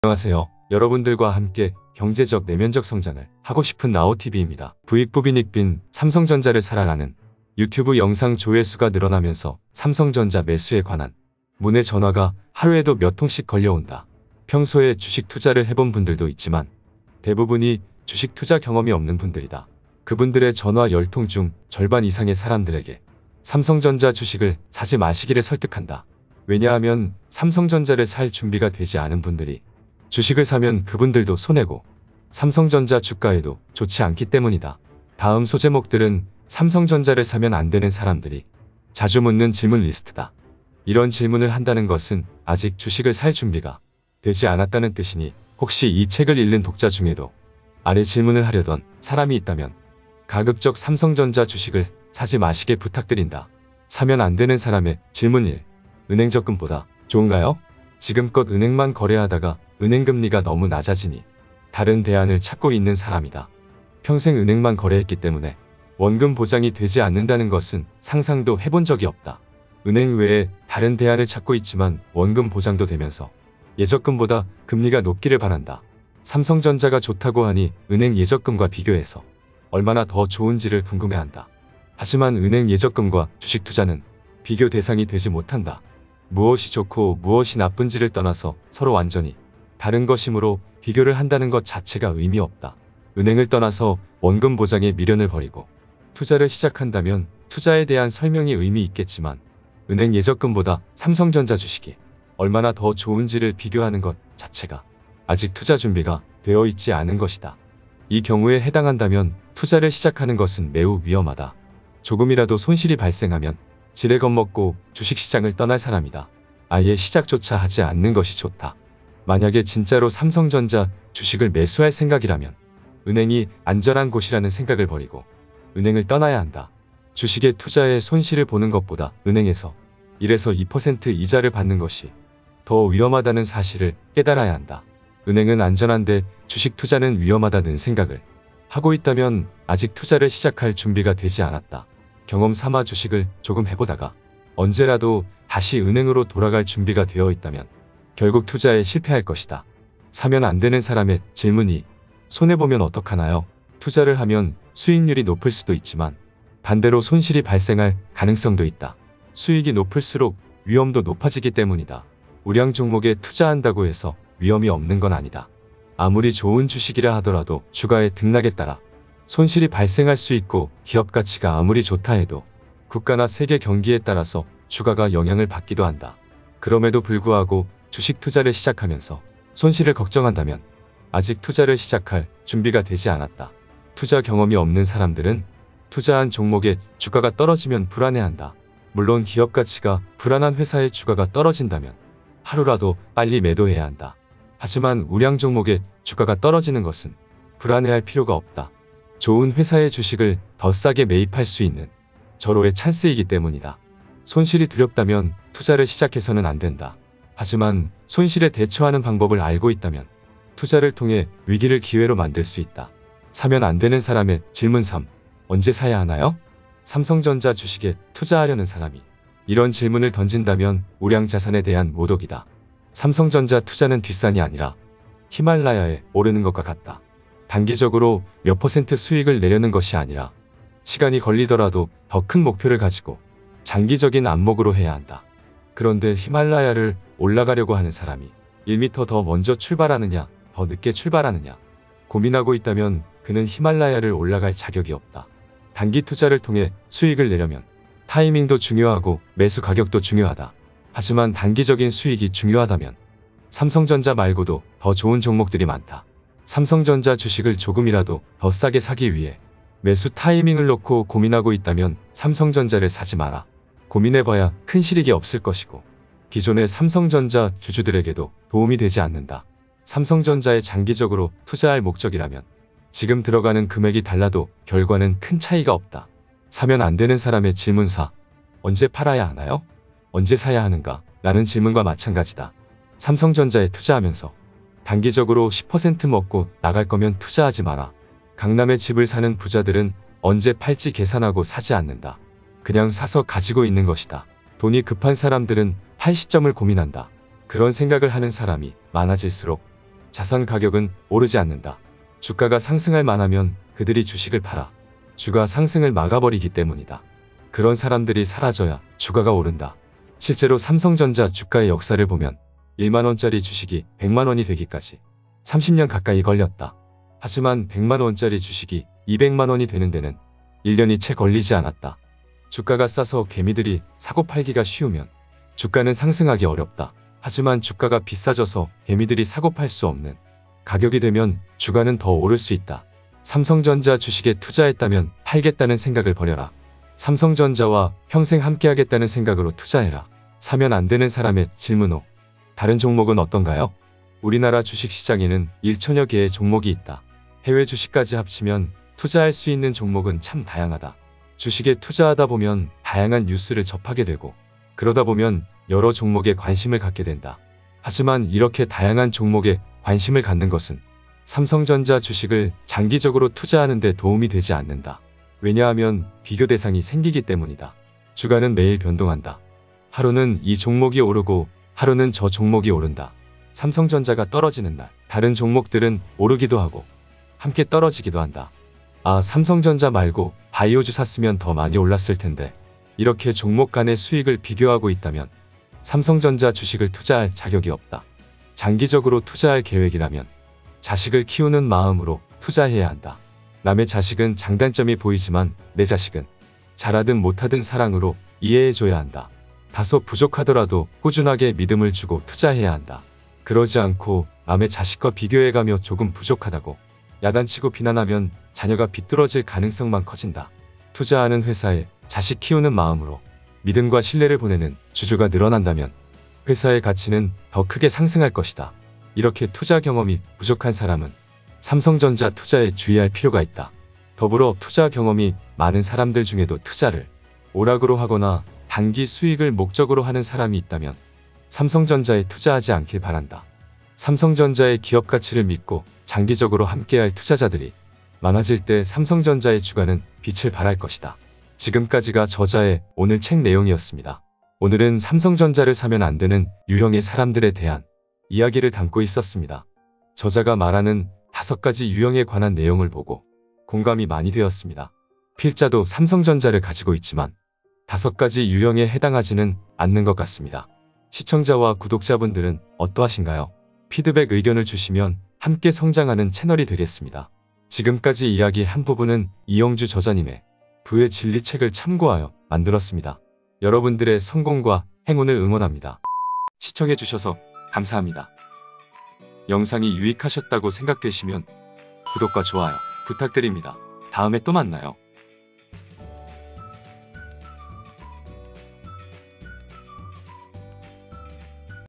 안녕하세요. 여러분들과 함께 경제적 내면적 성장을 하고 싶은 나오TV입니다. 부익부 빈익빈 삼성전자를 사랑하는 유튜브 영상 조회수가 늘어나면서 삼성전자 매수에 관한 문의 전화가 하루에도 몇 통씩 걸려온다. 평소에 주식 투자를 해본 분들도 있지만 대부분이 주식 투자 경험이 없는 분들이다. 그분들의 전화 10통 중 절반 이상의 사람들에게 삼성전자 주식을 사지 마시기를 설득한다. 왜냐하면 삼성전자를 살 준비가 되지 않은 분들이 주식을 사면 그분들도 손해고 삼성전자 주가에도 좋지 않기 때문이다. 다음 소제목들은 삼성전자를 사면 안 되는 사람들이 자주 묻는 질문 리스트다. 이런 질문을 한다는 것은 아직 주식을 살 준비가 되지 않았다는 뜻이니 혹시 이 책을 읽는 독자 중에도 아래 질문을 하려던 사람이 있다면 가급적 삼성전자 주식을 사지 마시길 부탁드린다. 사면 안 되는 사람의 질문 1. 은행 적금보다 좋은가요? 지금껏 은행만 거래하다가 은행금리가 너무 낮아지니 다른 대안을 찾고 있는 사람이다. 평생 은행만 거래했기 때문에 원금 보장이 되지 않는다는 것은 상상도 해본 적이 없다. 은행 외에 다른 대안을 찾고 있지만 원금 보장도 되면서 예적금보다 금리가 높기를 바란다. 삼성전자가 좋다고 하니 은행 예적금과 비교해서 얼마나 더 좋은지를 궁금해한다. 하지만 은행 예적금과 주식 투자는 비교 대상이 되지 못한다. 무엇이 좋고 무엇이 나쁜지를 떠나서 서로 완전히 다른 것이므로 비교를 한다는 것 자체가 의미 없다. 은행을 떠나서 원금 보장에 미련을 버리고 투자를 시작한다면 투자에 대한 설명이 의미 있겠지만 은행 예적금보다 삼성전자 주식이 얼마나 더 좋은지를 비교하는 것 자체가 아직 투자 준비가 되어 있지 않은 것이다. 이 경우에 해당한다면 투자를 시작하는 것은 매우 위험하다. 조금이라도 손실이 발생하면 지레 겁먹고 주식시장을 떠날 사람이다. 아예 시작조차 하지 않는 것이 좋다. 만약에 진짜로 삼성전자 주식을 매수할 생각이라면 은행이 안전한 곳이라는 생각을 버리고 은행을 떠나야 한다. 주식에 투자해 손실을 보는 것보다 은행에서 1에서 2% 이자를 받는 것이 더 위험하다는 사실을 깨달아야 한다. 은행은 안전한데 주식 투자는 위험하다는 생각을 하고 있다면 아직 투자를 시작할 준비가 되지 않았다. 경험 삼아 주식을 조금 해보다가 언제라도 다시 은행으로 돌아갈 준비가 되어 있다면 결국 투자에 실패할 것이다. 사면 안 되는 사람의 질문이 손해보면 어떡하나요? 투자를 하면 수익률이 높을 수도 있지만 반대로 손실이 발생할 가능성도 있다. 수익이 높을수록 위험도 높아지기 때문이다. 우량 종목에 투자한다고 해서 위험이 없는 건 아니다. 아무리 좋은 주식이라 하더라도 주가의 등락에 따라 손실이 발생할 수 있고 기업 가치가 아무리 좋다 해도 국가나 세계 경기에 따라서 주가가 영향을 받기도 한다. 그럼에도 불구하고 주식 투자를 시작하면서 손실을 걱정한다면 아직 투자를 시작할 준비가 되지 않았다. 투자 경험이 없는 사람들은 투자한 종목의 주가가 떨어지면 불안해한다. 물론 기업 가치가 불안한 회사의 주가가 떨어진다면 하루라도 빨리 매도해야 한다. 하지만 우량 종목의 주가가 떨어지는 것은 불안해할 필요가 없다. 좋은 회사의 주식을 더 싸게 매입할 수 있는 절호의 찬스이기 때문이다. 손실이 두렵다면 투자를 시작해서는 안 된다. 하지만 손실에 대처하는 방법을 알고 있다면 투자를 통해 위기를 기회로 만들 수 있다. 사면 안 되는 사람의 질문 3. 언제 사야 하나요? 삼성전자 주식에 투자하려는 사람이 이런 질문을 던진다면 우량 자산에 대한 모독이다. 삼성전자 투자는 뒷산이 아니라 히말라야에 오르는 것과 같다. 단기적으로 몇 % 수익을 내려는 것이 아니라 시간이 걸리더라도 더 큰 목표를 가지고 장기적인 안목으로 해야 한다. 그런데 히말라야를 올라가려고 하는 사람이 1m 더 먼저 출발하느냐, 더 늦게 출발하느냐 고민하고 있다면 그는 히말라야를 올라갈 자격이 없다. 단기 투자를 통해 수익을 내려면 타이밍도 중요하고 매수 가격도 중요하다. 하지만 단기적인 수익이 중요하다면 삼성전자 말고도 더 좋은 종목들이 많다. 삼성전자 주식을 조금이라도 더 싸게 사기 위해 매수 타이밍을 놓고 고민하고 있다면 삼성전자를 사지 마라. 고민해봐야 큰 실익이 없을 것이고 기존의 삼성전자 주주들에게도 도움이 되지 않는다. 삼성전자에 장기적으로 투자할 목적이라면 지금 들어가는 금액이 달라도 결과는 큰 차이가 없다. 사면 안 되는 사람의 질문 4. 언제 팔아야 하나요? 언제 사야 하는가? 라는 질문과 마찬가지다. 삼성전자에 투자하면서 단기적으로 10% 먹고 나갈 거면 투자하지 마라. 강남에 집을 사는 부자들은 언제 팔지 계산하고 사지 않는다. 그냥 사서 가지고 있는 것이다. 돈이 급한 사람들은 팔 시점을 고민한다. 그런 생각을 하는 사람이 많아질수록 자산 가격은 오르지 않는다. 주가가 상승할 만하면 그들이 주식을 팔아 주가 상승을 막아버리기 때문이다. 그런 사람들이 사라져야 주가가 오른다. 실제로 삼성전자 주가의 역사를 보면 1만원짜리 주식이 100만원이 되기까지 30년 가까이 걸렸다. 하지만 100만원짜리 주식이 200만원이 되는 데는 1년이 채 걸리지 않았다. 주가가 싸서 개미들이 사고 팔기가 쉬우면 주가는 상승하기 어렵다. 하지만 주가가 비싸져서 개미들이 사고 팔 수 없는 가격이 되면 주가는 더 오를 수 있다. 삼성전자 주식에 투자했다면 팔겠다는 생각을 버려라. 삼성전자와 평생 함께하겠다는 생각으로 투자해라. 사면 안 되는 사람의 질문 5. 다른 종목은 어떤가요? 우리나라 주식시장에는 1천여 개의 종목이 있다. 해외 주식까지 합치면 투자할 수 있는 종목은 참 다양하다. 주식에 투자하다 보면 다양한 뉴스를 접하게 되고 그러다 보면 여러 종목에 관심을 갖게 된다. 하지만 이렇게 다양한 종목에 관심을 갖는 것은 삼성전자 주식을 장기적으로 투자하는 데 도움이 되지 않는다. 왜냐하면 비교 대상이 생기기 때문이다. 주가는 매일 변동한다. 하루는 이 종목이 오르고 하루는 저 종목이 오른다. 삼성전자가 떨어지는 날 다른 종목들은 오르기도 하고 함께 떨어지기도 한다. 아, 삼성전자 말고 바이오주 샀으면 더 많이 올랐을 텐데. 이렇게 종목 간의 수익을 비교하고 있다면 삼성전자 주식을 투자할 자격이 없다. 장기적으로 투자할 계획이라면 자식을 키우는 마음으로 투자해야 한다. 남의 자식은 장단점이 보이지만 내 자식은 잘하든 못하든 사랑으로 이해해줘야 한다. 다소 부족하더라도 꾸준하게 믿음을 주고 투자해야 한다. 그러지 않고 남의 자식과 비교해가며 조금 부족하다고 야단치고 비난하면 자녀가 비뚤어질 가능성만 커진다. 투자하는 회사에 자식 키우는 마음으로 믿음과 신뢰를 보내는 주주가 늘어난다면 회사의 가치는 더 크게 상승할 것이다. 이렇게 투자 경험이 부족한 사람은 삼성전자 투자에 주의할 필요가 있다. 더불어 투자 경험이 많은 사람들 중에도 투자를 오락으로 하거나 단기 수익을 목적으로 하는 사람이 있다면 삼성전자에 투자하지 않길 바란다. 삼성전자의 기업 가치를 믿고 장기적으로 함께할 투자자들이 많아질 때 삼성전자의 주가는 빛을 발할 것이다. 지금까지가 저자의 오늘 책 내용이었습니다. 오늘은 삼성전자를 사면 안 되는 유형의 사람들에 대한 이야기를 담고 있었습니다. 저자가 말하는 5가지 유형에 관한 내용을 보고 공감이 많이 되었습니다. 필자도 삼성전자를 가지고 있지만 5가지 유형에 해당하지는 않는 것 같습니다. 시청자와 구독자분들은 어떠하신가요? 피드백 의견을 주시면 함께 성장하는 채널이 되겠습니다. 지금까지 이야기한 부분은 이영주 저자님의 부의 진리 책을 참고하여 만들었습니다. 여러분들의 성공과 행운을 응원합니다. 시청해주셔서 감사합니다. 영상이 유익하셨다고 생각되시면 구독과 좋아요 부탁드립니다. 다음에 또 만나요.